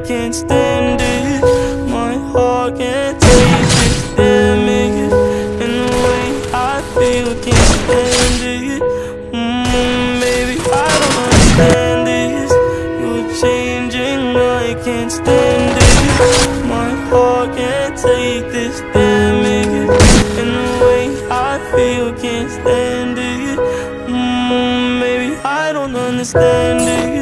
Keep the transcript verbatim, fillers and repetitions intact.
can't stand it. My heart can't take this damage, and the way I feel can't stand it. mm, Baby, I don't understand this. You're changing, I can't stand it. My heart can't take this damage, and the way I feel can't stand it. mm, Baby, I don't understand it.